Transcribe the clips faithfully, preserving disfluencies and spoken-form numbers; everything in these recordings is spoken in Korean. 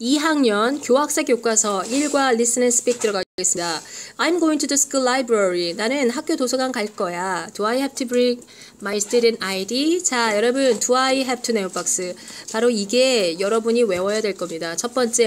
이 학년 교학사 교과서 일과 Listen and Speak 들어가겠습니다. I'm going to the school library. 나는 학교 도서관 갈 거야. Do I have to bring my student 아이디? 자, 여러분, do I have to 네오박스. 바로 이게 여러분이 외워야 될 겁니다. 첫 번째,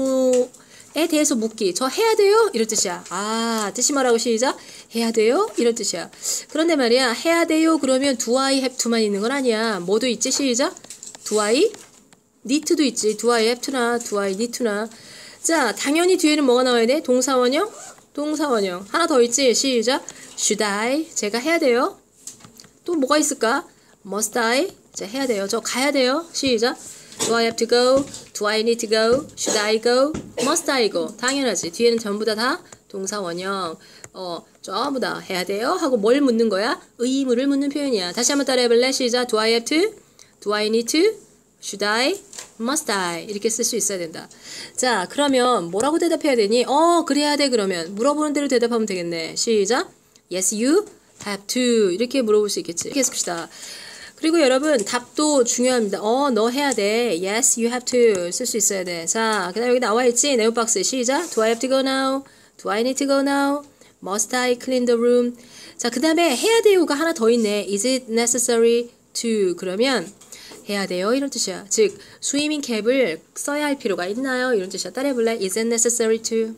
의무에 대해서 묻기. 저 해야 돼요? 이런 뜻이야. 아, 뜻이 뭐라고 시작? 해야 돼요? 이런 뜻이야. 그런데 말이야, 해야 돼요? 그러면 do I have to만 있는 건 아니야. 뭐도 있지? 시작? do I need to도 있지. do I have to나 do I need to나. 자, 당연히 뒤에는 뭐가 나와야 돼? 동사원형? 동사원형. 하나 더 있지? 시작. should I? 제가 해야 돼요. 또 뭐가 있을까? must I? 자, 해야 돼요. 저 가야 돼요. 시작. do I have to go? do I need to go? should I go? must I go? 당연하지. 뒤에는 전부 다 다 동사원형. 어, 전부 다 해야 돼요. 하고 뭘 묻는 거야? 의무를 묻는 표현이야. 다시 한번 따라해볼래? 시작. do I have to? do I need to? should I? must I? 이렇게 쓸 수 있어야 된다. 자, 그러면 뭐라고 대답해야 되니? 어, 그래야 돼. 그러면 물어보는 대로 대답하면 되겠네. 시작. Yes, you have to. 이렇게 물어볼 수 있겠지. 이렇게 해봅시다. 그리고 여러분, 답도 중요합니다. 어, 너 해야 돼. Yes, you have to. 쓸 수 있어야 돼. 자, 그 다음에 여기 나와있지? 네오박스. 시작. Do I have to go now? Do I need to go now? Must I clean the room? 자, 그 다음에 해야 돼요가 하나 더 있네. Is it necessary to? 그러면 해야 돼요. 이런 뜻이야. 즉, 스위밍 캡을 써야 할 필요가 있나요? 이런 뜻이야. 따라해볼래? Is it necessary to?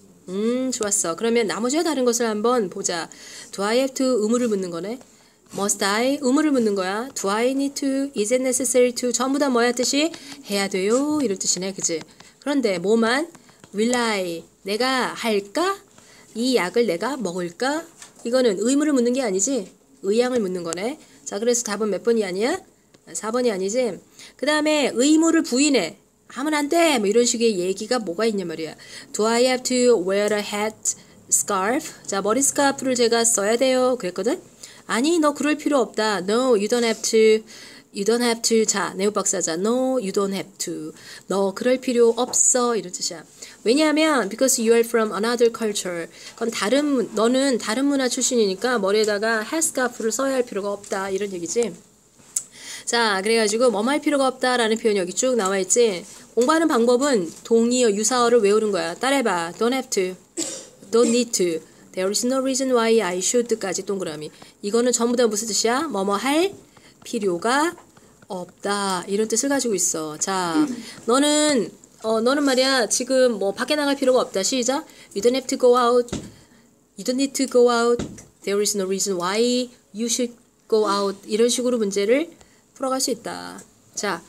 음, 좋았어. 그러면 나머지와 다른 것을 한번 보자. Do I have to? 의무를 묻는 거네. Must I? 의무를 묻는 거야. Do I need to? Is it necessary to? 전부 다 뭐야 뜻이? 해야 돼요. 이런 뜻이네. 그치? 그런데 뭐만? Will I? 내가 할까? 이 약을 내가 먹을까? 이거는 의무를 묻는 게 아니지? 의향을 묻는 거네. 자, 그래서 답은 몇 번이 아니야? 사 번이 아니지? 그 다음에 의무를 부인해. 하면 안 돼. 뭐 이런 식의 얘기가 뭐가 있냐 말이야. Do I have to wear a hat, scarf? 자, 머리 스카프를 제가 써야 돼요. 그랬거든? 아니, 너 그럴 필요 없다. No, you don't have to. You don't have to. 자, 네오박사자. No, you don't have to. 너 그럴 필요 없어. 이런 뜻이야. 왜냐하면 because you are from another culture. 그건 다른, 너는 다른 문화 출신이니까 머리에다가 hat scarf를 써야 할 필요가 없다. 이런 얘기지. 자, 그래가지고 뭐뭐 할 필요가 없다라는 표현이 여기 쭉 나와있지. 공부하는 방법은 동의어, 유사어를 외우는 거야. 따라해봐. Don't have to. Don't need to. There is no reason why I should까지 동그라미. 이거는 전부 다 무슨 뜻이야? 뭐뭐 할 필요가 없다. 이런 뜻을 가지고 있어. 자, 너는 어 너는 말이야 지금 뭐 밖에 나갈 필요가 없다. 시작. You don't have to go out. You don't need to go out. There is no reason why you should go out. 이런 식으로 문제를 풀어갈 수 있다. 자,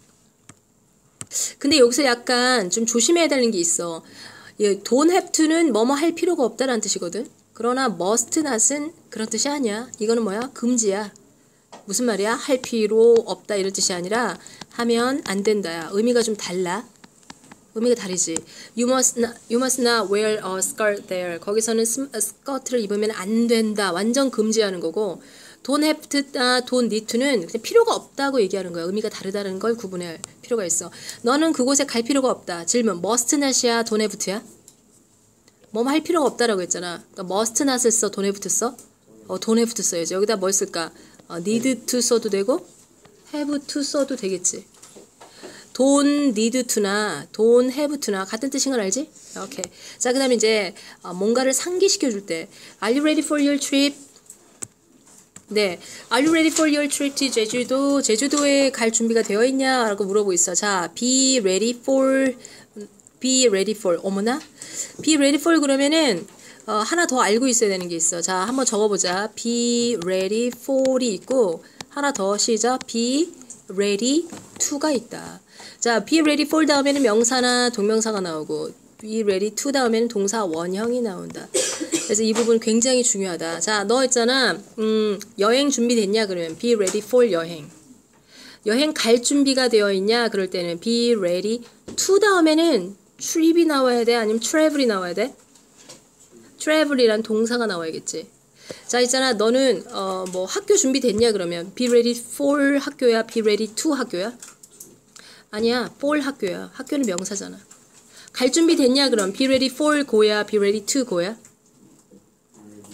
근데 여기서 약간 좀 조심해야 되는 게 있어. don't have to는 뭐뭐 할 필요가 없다라는 뜻이거든. 그러나 must not은 그런 뜻이 아니야. 이거는 뭐야? 금지야. 무슨 말이야? 할 필요 없다 이런 뜻이 아니라 하면 안 된다야. 의미가 좀 달라. 의미가 다르지. You must not, you must not wear a skirt there. 거기서는 스커트를 입으면 안 된다. 완전 금지하는 거고 don't have to나 don't need to는 그냥 필요가 없다고 얘기하는 거야. 의미가 다르다는 걸 구분할 필요가 있어. 너는 그곳에 갈 필요가 없다. 질문 must not이야? don't have to야? 뭐 할 필요가 없다라고 했잖아. 그러니까 must not을 써? don't have to 써? 어, don't have to 써야지. 여기다 뭘 쓸까? 어, need to 써도 되고 have to 써도 되겠지. don't need to나 don't have to나 같은 뜻인 걸 알지? 오케이. 자, 그 다음에 이제 어, 뭔가를 상기시켜 줄 때 Are you ready for your trip? 네, Are you ready for your trip to 제주도? 제주도에 갈 준비가 되어 있냐? 라고 물어보고 있어. 자, be ready for, be ready for. 어머나? be ready for 그러면은 어, 하나 더 알고 있어야 되는 게 있어. 자, 한번 적어보자. be ready for이 있고 하나 더 시작. be ready to가 있다. 자, be ready for 다음에는 명사나 동명사가 나오고 be ready to 다음에는 동사 원형이 나온다. 그래서 이 부분 굉장히 중요하다. 자, 너 있잖아. 음, 여행 준비됐냐? 그러면 be ready for 여행. 여행 갈 준비가 되어 있냐? 그럴 때는 be ready to 다음에는 trip이 나와야 돼? 아니면 travel이 나와야 돼? travel이란 동사가 나와야겠지. 자, 있잖아. 너는 어, 뭐 학교 준비됐냐? 그러면 be ready for 학교야? be ready to 학교야? 아니야. for 학교야. 학교는 명사잖아. 갈 준비 됐냐? 그럼 be ready for 고야? be ready to 고야?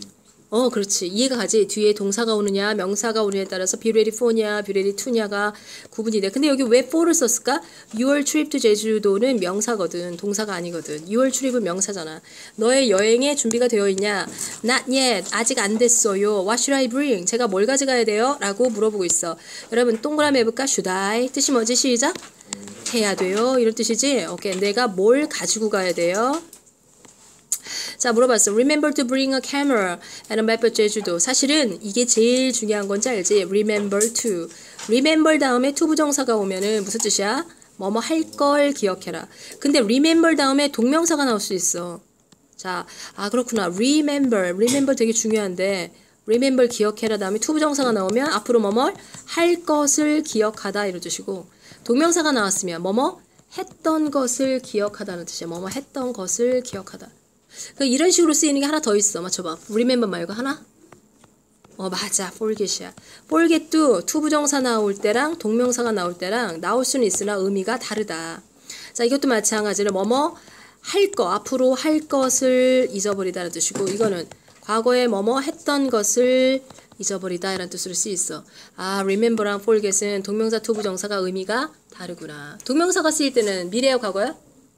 어, 그렇지. 이해가 가지. 뒤에 동사가 오느냐, 명사가 오느냐에 따라서 be ready for냐, be ready to냐가 구분이 돼. 근데 여기 왜 for를 썼을까? 유월 trip to 제주도는 명사거든. 동사가 아니거든. 유월 trip은 명사잖아. 너의 여행에 준비가 되어 있냐? Not yet. 아직 안 됐어요. What should I bring? 제가 뭘 가져가야 돼요? 라고 물어보고 있어. 여러분, 동그라미 해볼까? Should I? 뜻이 뭐지? 시작. 해야 돼요. 이런 뜻이지? 오케이. 내가 뭘 가지고 가야 돼요? 자, 물어봤어. Remember to bring a camera and a map of 제주도. 사실은 이게 제일 중요한 건지 알지? Remember to. Remember 다음에 to 부정사가 오면은 무슨 뜻이야? 뭐뭐 할 걸 기억해라. 근데 remember 다음에 동명사가 나올 수 있어. 자, 아 그렇구나. Remember. Remember 되게 중요한데 remember 기억해라 다음에 to 부정사가 나오면 앞으로 뭐뭐 할 것을 기억하다 이런 뜻이고 동명사가 나왔으면 뭐뭐 했던 것을 기억하다는 뜻이야. 뭐뭐 했던 것을 기억하다. 이런 식으로 쓰이는 게 하나 더 있어. 맞춰봐. remember 말고 하나? 어 맞아. forget이야. forget도 to 부정사 나올 때랑 동명사가 나올 때랑 나올 수는 있으나 의미가 다르다. 자 이것도 마찬가지로 뭐뭐 할 거, 앞으로 할 것을 잊어버리다라는 뜻이고 이거는 과거에 뭐뭐 했던 것을 잊어버리다 이런 뜻으로 쓰였어. 아 remember랑 forget은 동명사 to 부정사가 의미가 다르구나. 동명사가 쓰일 때는 미래야 과거야?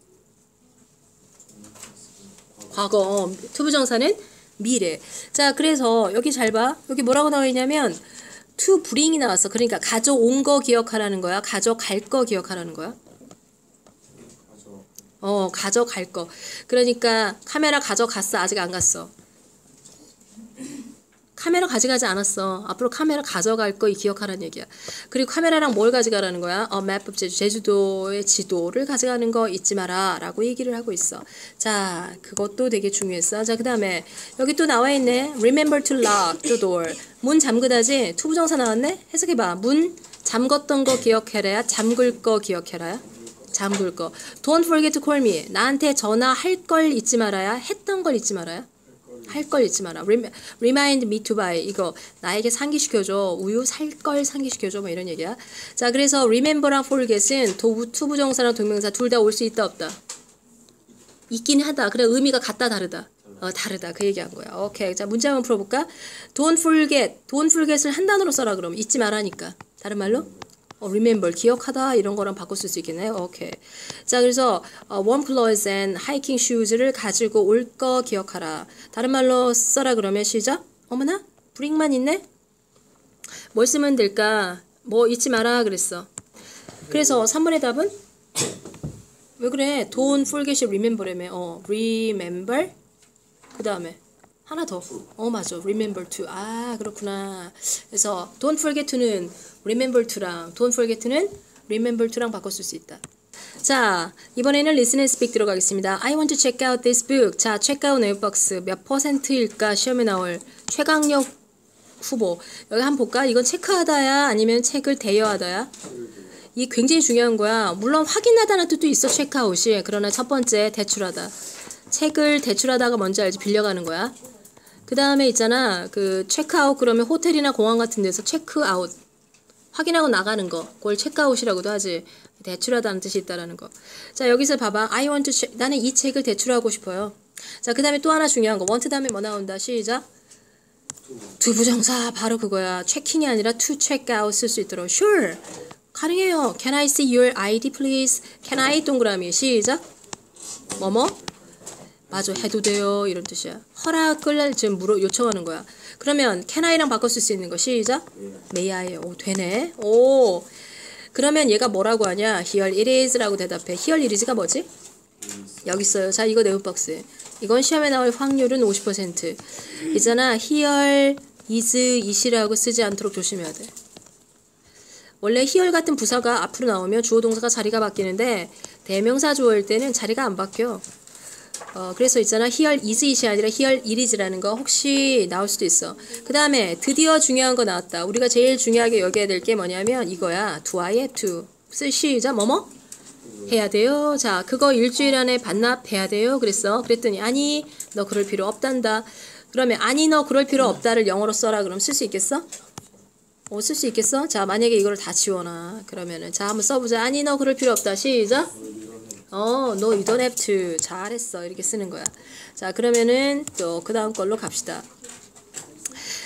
과거, 어, 투부정사는 미래. 자, 그래서 여기 잘 봐. 여기 뭐라고 나와 있냐면 to bring이 나왔어. 그러니까 가져온 거 기억하라는 거야? 가져갈 거 기억하라는 거야? 어, 가져갈 거. 그러니까 카메라 가져갔어? 아직 안 갔어? 카메라 가져가지 않았어. 앞으로 카메라 가져갈 거 기억하라는 얘기야. 그리고 카메라랑 뭘 가져가라는 거야? 어, map of 제주, 제주도의 지도를 가져가는 거 잊지 마라 라고 얘기를 하고 있어. 자, 그것도 되게 중요했어. 자, 그 다음에 여기 또 나와 있네. Remember to lock the door. 문 잠그다지? 투부정사 나왔네? 해석해봐. 문 잠궜던 거 기억해라야? 잠글 거 기억해라야? 잠글 거. Don't forget to call me. 나한테 전화할 걸 잊지 말아야? 했던 걸 잊지 말아야? 할 걸 잊지 마라. Remind me to buy. 이거 나에게 상기시켜줘. 우유 살 걸 상기시켜줘. 뭐 이런 얘기야. 자, 그래서 remember랑 forget은 투부정사랑 동명사 둘 다 올 수 있다 없다. 있긴 하다. 그래 의미가 같다 다르다. 어, 다르다. 그 얘기한 거야. 오케이. 자, 문제 한번 풀어볼까? Don't forget. Don't forget을 한 단어로 써라 그럼. 잊지 말라니까. 다른 말로? 어, remember, 기억하다 이런 거랑 바꿔 쓸 수 있겠네. 오케이. 자, 그래서 어, warm clothes and hiking shoes를 가지고 올 거 기억하라. 다른 말로 써라 그러면 시작. 어머나, bring만 있네. 뭘 쓰면 될까? 뭐 잊지 마라 그랬어. 그래서 삼 번의 답은 왜 그래? Don't forget이 remember라며. 어, remember. 그 다음에 하나 더. 어, 맞아. remember to. 아, 그렇구나. 그래서 don't forget to는 remember to랑 don't forget는 remember to랑 바꿔 쓸 수 있다. 자, 이번에는 listen and speak 들어가겠습니다. I want to check out this book. 자, check out 넷박스 몇 퍼센트일까? 시험에 나올 최강력 후보. 여기 한번 볼까? 이건 체크하다야? 아니면 책을 대여하다야? 이게 굉장히 중요한 거야. 물론 확인하다는 뜻도 있어, 체크아웃이. 그러나 첫 번째, 대출하다. 책을 대출하다가 뭔지 알지? 빌려가는 거야. 그 다음에 있잖아. 그 체크아웃 그러면 호텔이나 공항 같은 데서 체크아웃. 확인하고 나가는 거. 그걸 체크아웃이라고도 하지. 대출하다는 뜻이 있다라는 거. 자, 여기서 봐봐. I want to check. 나는 이 책을 대출하고 싶어요. 자, 그 다음에 또 하나 중요한 거. want 다음에 뭐 나온다? 시작. 두 부정사. 바로 그거야. 체킹이 아니라 to check out 쓸 수 있도록. Sure. 가능해요. Can I see your 아이디 please? Can I 동그라미. 시작. 뭐뭐? 맞아. 해도 돼요. 이런 뜻이야. 허락을 지금 물어 요청하는 거야. 그러면 can I랑 바꿔 쓸 수 있는 거. 시작. May I. 오, 되네. 오. 그러면 얘가 뭐라고 하냐? Here it is 라고 대답해. Here it is가 뭐지? 여기 있어요. 자, 이거 네모박스에. 이건 시험에 나올 확률은 오십 퍼센트. 있잖아. Here is it이라고 쓰지 않도록 조심해야 돼. 원래 here 같은 부사가 앞으로 나오면 주어 동사가 자리가 바뀌는데 대명사 주어일 때는 자리가 안 바뀌어. 어, 그래서 있잖아. Here is it이 아니라 here it is라는 거 혹시 나올 수도 있어. 그 다음에 드디어 중요한 거 나왔다. 우리가 제일 중요하게 여겨야 될 게 뭐냐면 이거야. Do I have to? 시작. 뭐뭐? 해야 돼요. 자, 그거 일주일 안에 반납해야 돼요. 그랬어. 그랬더니 아니, 너 그럴 필요 없단다. 그러면 아니, 너 그럴 필요 없다를 영어로 써라. 그럼 쓸 수 있겠어? 어, 쓸 수 있겠어? 자, 만약에 이거를 다 지워놔. 그러면은 자, 한번 써보자. 아니, 너 그럴 필요 없다. 시작. 어, no, you don't have to. 잘했어. 이렇게 쓰는 거야. 자, 그러면은 또 그 다음 걸로 갑시다.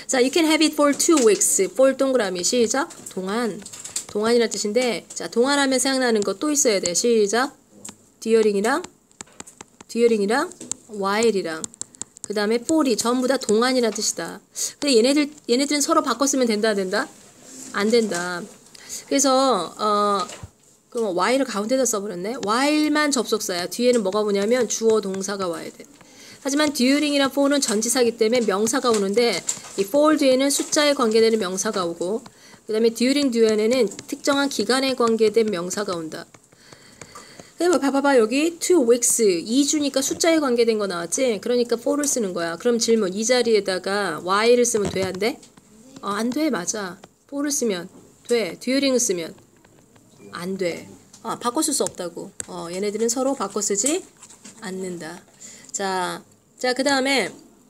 자, you can have it for two weeks. for 동그라미. 시작. 동안. 동안이라는 뜻인데, 자, 동안하면 생각나는 거 또 있어야 돼. 시작. during이랑, during이랑, while이랑, 그 다음에 for이 전부 다 동안이라는 뜻이다. 근데 얘네들, 얘네들은 서로 바꿔 쓰면 된다, 안 된다? 안 된다. 그래서, 어, 그럼 while을 가운데다 써버렸네. while만 접속사야. 뒤에는 뭐가 오냐면 주어 동사가 와야 돼. 하지만 during이랑 for는 전치사기 때문에 명사가 오는데, 이 for 뒤에는 숫자에 관계되는 명사가 오고, 그 다음에 during 뒤에는 특정한 기간에 관계된 명사가 온다. 그럼 봐봐봐, 여기 two weeks, 이 주니까 숫자에 관계된 거 나왔지? 그러니까 for를 쓰는 거야. 그럼 질문, 이 자리에다가 while을 쓰면 돼, 안 돼? 어, 안 돼, 맞아. for를 쓰면 돼. during을 쓰면 안 돼. 아, 바꿔 쓸 수 없다고. 어, 얘네들은 서로 바꿔 쓰지 않는다. 자, 자, 그 다음에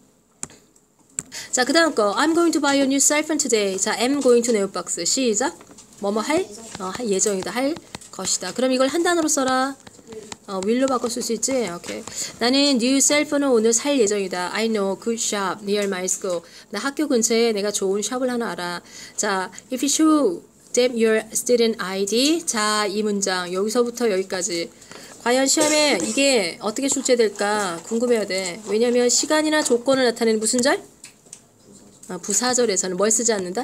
자, 그 다음 거 I'm going to buy a new cell phone today. 자, am going to 네오박스. 시작. 뭐뭐 할? 어, 할 예정이다. 할 것이다. 그럼 이걸 한 단어로 써라. 어, will로 바꿔 쓸 수 있지? 오케이. 나는 new cell phone을 오늘 살 예정이다. I know good shop near my school. 나 학교 근처에 내가 좋은 샵을 하나 알아. 자, if you show them your student 아이디. 자, 이 문장 여기서부터 여기까지. 과연 시험에 이게 어떻게 출제될까 궁금해야 돼. 왜냐면 시간이나 조건을 나타내는 무슨 절? 아, 부사절에서는 뭘 쓰지 않는다?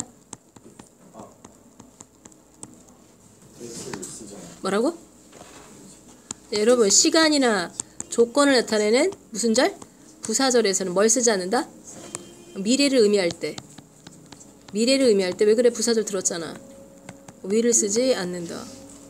뭐라고? 네, 여러분, 시간이나 조건을 나타내는 무슨 절? 부사절에서는 뭘 쓰지 않는다? 미래를 의미할 때. 미래를 의미할 때 왜 그래? 부사절 들었잖아. will을 쓰지 않는다.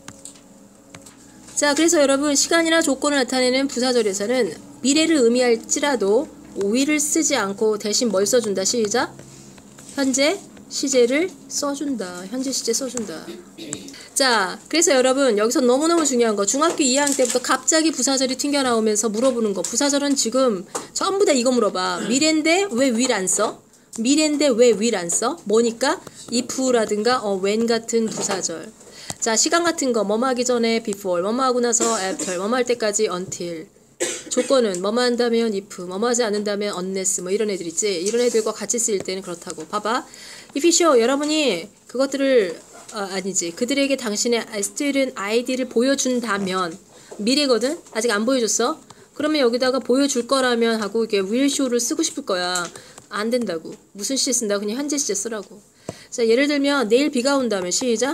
자, 그래서 여러분, 시간이나 조건을 나타내는 부사절에서는 미래를 의미할지라도 will을 쓰지 않고 대신 뭘 써준다? 시작. 현재 시제를 써준다. 현재 시제 써준다. 자, 그래서 여러분, 여기서 너무너무 중요한 거, 중학교 이 학년 때부터 갑자기 부사절이 튕겨나오면서 물어보는 거. 부사절은 지금 전부 다 이거 물어봐. 미래인데 왜 will 안 써? 미래인데 왜 will 안 써? 뭐니까? if라든가 어, when 같은 부사절. 자, 시간 같은 거, 뭐뭐 하기 전에 before, 뭐뭐 하고 나서 after, 뭐뭐 할 때까지 until. 조건은 뭐뭐 한다면 if, 뭐뭐 하지 않는다면 unless, 뭐 이런 애들 있지? 이런 애들과 같이 쓰일 때는 그렇다고. 봐봐. if you show, 여러분이 그것들을, 어, 아니지. 그들에게 당신의 student 아이디를 보여준다면, 미래거든? 아직 안 보여줬어? 그러면 여기다가 보여줄 거라면 하고 이게 will show를 쓰고 싶을 거야. 안 된다고. 무슨 시제 쓴다고? 그냥 현재 시제 쓰라고. 자, 예를 들면 내일 비가 온다면 시작.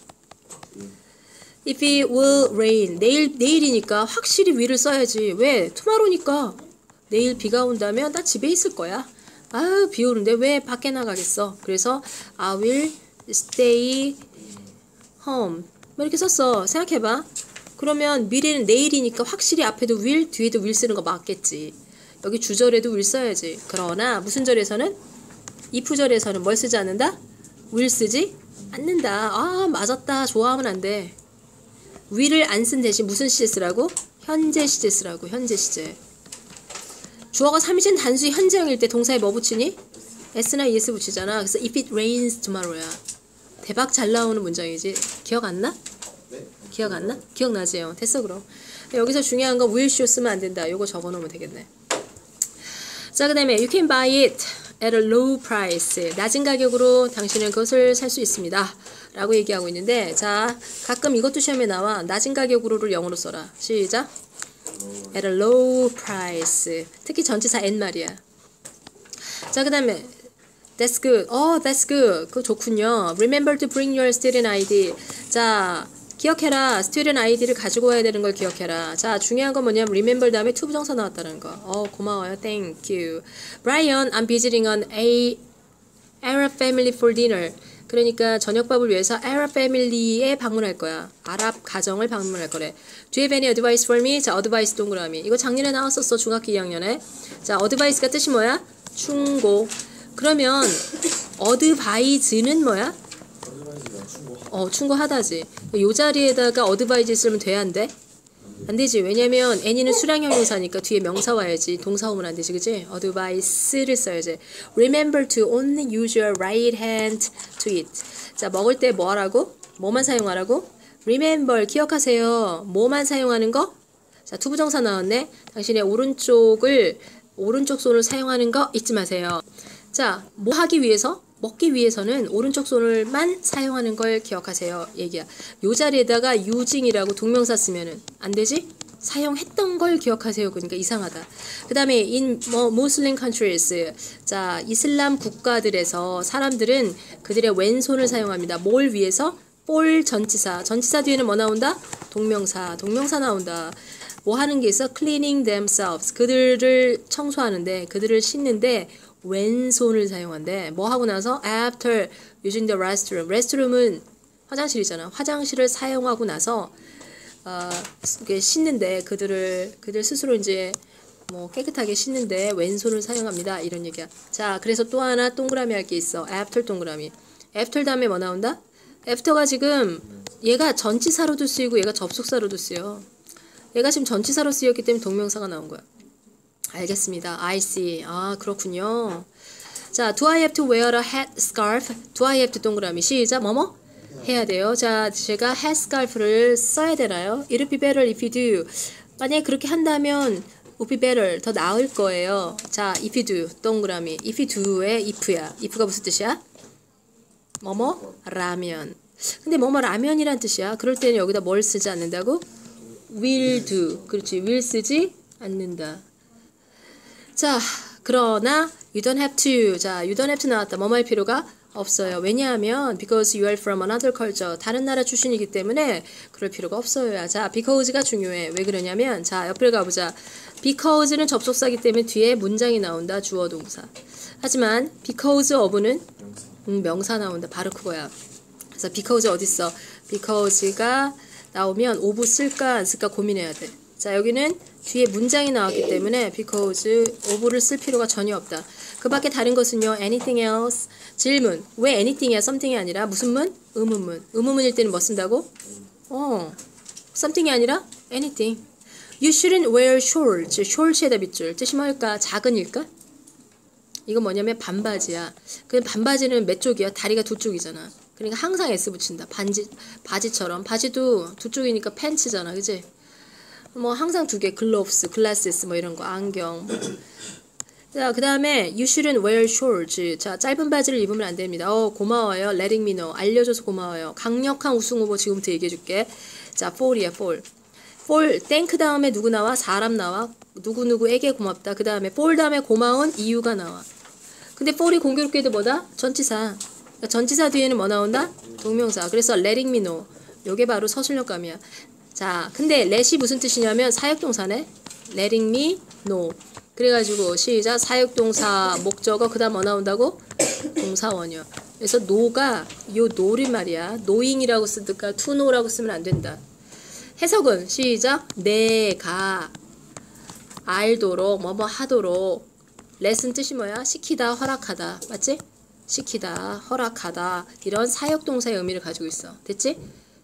If it will rain. 내일, 내일이니까 확실히 will을 써야지. 왜? tomorrow니까. 내일 비가 온다면 나 집에 있을 거야. 아, 비 오는데 왜 밖에 나가겠어? 그래서 I will stay home. 뭐 이렇게 썼어. 생각해봐. 그러면 미래는 내일이니까 확실히 앞에도 will, 뒤에도 will 쓰는 거 맞겠지. 여기 주절에도 will 써야지. 그러나 무슨 절에서는? if 절에서는 뭘 쓰지 않는다? will 쓰지 않는다. 아, 맞았다. 좋아하면 안 돼. will을 안 쓴 대신 무슨 시제 쓰라고? 현재 시제 쓰라고. 현재 시제. 주어가 삼위체는 단수 현재형일 때 동사에 뭐 붙이니? s나 es 붙이잖아. 그래서 if it rains tomorrow야. 대박 잘 나오는 문장이지. 기억 안 나? 네? 기억 안 나? 기억나지요? 됐어 그럼. 여기서 중요한 건 will show 쓰면 안 된다. 요거 적어놓으면 되겠네. 자, 그 다음에 you can buy it at a low price. 낮은 가격으로 당신은 그것을 살 수 있습니다. 라고 얘기하고 있는데, 자, 가끔 이것도 시험에 나와. 낮은 가격으로를 영어로 써라. 시작. at a low price. 특히 전치사 at 말이야. 자, 그 다음에 that's good. 어, that's good. 그거 좋군요. remember to bring your student 아이디. 자, 기억해라. student 아이디를 가지고 와야 되는 걸 기억해라. 자, 중요한 건 뭐냐면 remember 다음에 to 부정사 나왔다는 거. 어, 고마워요. thank you. Brian, I'm visiting an A Arab family for dinner. 그러니까 저녁밥을 위해서 Arab family에 방문할 거야. 아랍 가정을 방문할 거래. Do you have any advice for me? 자, advice 동그라미. 이거 작년에 나왔었어. 중학교 이 학년에. 자, advice가 뜻이 뭐야? 충고. 그러면 advise는 뭐야? 어, 충고하다지. 요 자리에다가 advise 쓰면 돼, 안 돼? 안 되지. 왜냐면 any는 수량형 용사니까 뒤에 명사 와야지. 동사 오면 안 되지. 그치? advice를 써야지. Remember to only use your right hand to eat. 자, 먹을 때 뭐 하라고? 뭐만 사용하라고? Remember, 기억하세요. 뭐만 사용하는 거? 자, 투부정사 나왔네. 당신의 오른쪽을, 오른쪽 손을 사용하는 거 잊지 마세요. 자, 뭐 하기 위해서? 먹기 위해서는 오른쪽 손을만 사용하는 걸 기억하세요. 얘기야. 요 자리에다가 using이라고 동명사 쓰면은 안 되지? 사용했던 걸 기억하세요. 그러니까 이상하다. 그 다음에 in 뭐 Muslim countries. 자, 이슬람 국가들에서 사람들은 그들의 왼손을 사용합니다. 뭘 위해서? 볼 전치사. 전치사 뒤에는 뭐 나온다? 동명사. 동명사 나온다. 뭐 하는 게 있어? cleaning themselves. 그들을 청소하는데, 그들을 씻는데 왼손을 사용한대. 뭐 하고 나서 after using the restroom. restroom은 화장실이잖아. 화장실을 사용하고 나서 어, 씻는데 그들을 그들 스스로 이제 뭐 깨끗하게 씻는데 왼손을 사용합니다. 이런 얘기야. 자, 그래서 또 하나 동그라미 할 게 있어. after 동그라미. after 다음에 뭐 나온다? after가 지금 얘가 전치사로도 쓰이고 얘가 접속사로도 쓰여. 얘가 지금 전치사로 쓰였기 때문에 동명사가 나온 거야. 알겠습니다. I see. 아, 그렇군요. 자, do I have to wear a hat, scarf? do I have to 동그라미. 시작. 뭐뭐? 해야 돼요. 자, 제가 hat, scarf를 써야 되나요? It would be better if you do. 만약에 그렇게 한다면 would be better. 더 나을 거예요. 자, if you do. 동그라미. if you do의 if야. if가 무슨 뜻이야? 뭐뭐? 라면. 근데 뭐뭐 라면이란 뜻이야. 그럴 때는 여기다 뭘 쓰지 않는다고? will do. 그렇지. will 쓰지 않는다. 자, 그러나 you don't have to. 자, you don't have to 나왔다. 뭐뭐 할 필요가 없어요. 왜냐하면 because you are from another culture. 다른 나라 출신이기 때문에 그럴 필요가 없어요. 자, because가 중요해. 왜 그러냐면 자, 옆을 가보자. because는 접속사기 때문에 뒤에 문장이 나온다. 주어 동사. 하지만 because of는 음, 명사 나온다. 바로 그거야. 그래서 because 어딨어? because가 나오면 of 쓸까 안 쓸까 고민해야 돼. 자, 여기는 뒤에 문장이 나왔기 때문에 because of를 쓸 필요가 전혀 없다. 그 밖에 다른 것은요. anything else. 질문. 왜 anything이야? something이 아니라 무슨 문? 의문문. 의문문일 때는 뭐 쓴다고? 어, something이 아니라 anything. You shouldn't wear shorts. shorts에다 밑줄. 뜻이 뭘까? 작은일까? 이건 뭐냐면 반바지야. 그 반바지는 몇 쪽이야? 다리가 두 쪽이잖아. 그러니까 항상 S 붙인다. 반지, 바지처럼. 바지도 두 쪽이니까 팬츠잖아. 그치? 뭐 항상 두 개. 글로브스, 글라시스 뭐 이런 거. 안경. 자, 그 다음에 you shouldn't wear shorts. 자, 짧은 바지를 입으면 안 됩니다. 어, 고마워요. letting me know. 알려줘서 고마워요. 강력한 우승 후보 지금부터 얘기해줄게. 자, fall이야, fall. fall, thank 다음에 누구 나와? 사람 나와. 누구누구에게 고맙다. 그 다음에 fall 다음에 고마운 이유가 나와. 근데 fall이 공교롭게도 뭐다? 전치사. 그러니까 전치사 뒤에는 뭐 나온다? 동명사. 그래서 letting me know. 요게 바로 서술력감이야. 자, 근데 let이 무슨 뜻이냐면 사역동사네. letting me know. 그래가지고 시작. 사역동사 목적어 그 다음 뭐 나온다고? 동사원이요. 그래서 know가 요 know를 말이야. knowing이라고 쓰든가 to know라고 쓰면 안 된다. 해석은 시작. 내가 알도록 뭐뭐 하도록. let은 뜻이 뭐야? 시키다 허락하다. 맞지? 시키다 허락하다. 이런 사역동사의 의미를 가지고 있어. 됐지?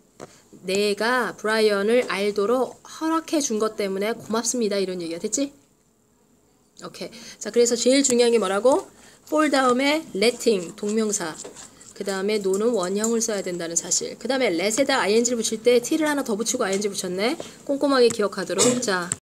내가 브라이언을 알도록 허락해 준 것 때문에 고맙습니다. 이런 얘기야. 됐지? 오케이. 자, 그래서 제일 중요한 게 뭐라고? for 다음에 letting 동명사. 그 다음에 no는 원형을 써야 된다는 사실. 그 다음에 let에다 ing를 붙일 때 t를 하나 더 붙이고 ing 붙였네. 꼼꼼하게 기억하도록. 자,